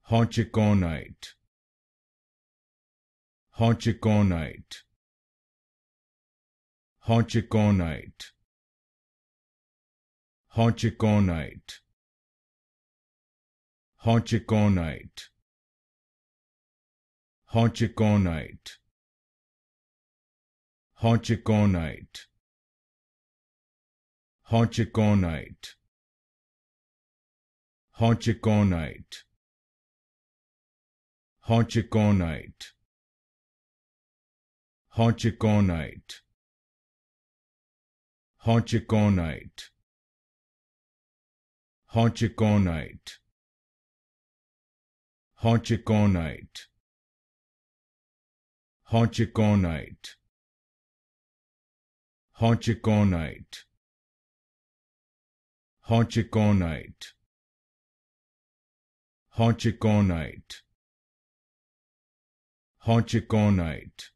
Hauchecornite, Hauchecornite, Hauchecornite, Hauchecornite, Hauchecornite, Hauchecornite, Hauchecornite, Hauchecornite, Hauchecornite, Hauchecornite, Hauchecornite, Hauchecornite, Hauchecornite, Hauchecornite, Hauchecornite, Hauchecornite, Hauchecornite, Hauchecornite, Hauchecornite,